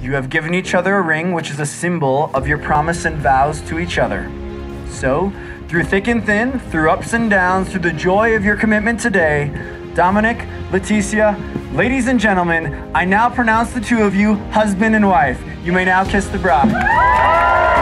You have given each other a ring, which is a symbol of your promise and vows to each other. So, through thick and thin, through ups and downs, through the joy of your commitment today, Dominic, Leticia, ladies and gentlemen, I now pronounce the two of you husband and wife. You may now kiss the bride.